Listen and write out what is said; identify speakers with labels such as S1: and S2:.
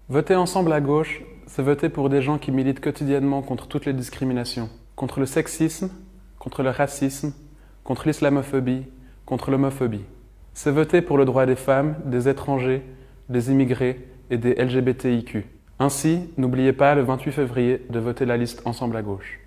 S1: Voter ensemble à gauche, c'est voter pour des gens qui militent quotidiennement contre toutes les discriminations, contre le sexisme, contre le racisme, contre l'islamophobie, contre l'homophobie. C'est voter pour le droit des femmes, des étrangers, des immigrés et des LGBTIQ. Ainsi, n'oubliez pas le 28 février de voter la liste Ensemble à gauche.